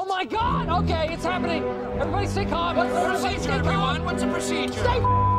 my God! Okay, it's happening. Everybody stay calm. What's the procedure, everyone? What's the procedure? Stay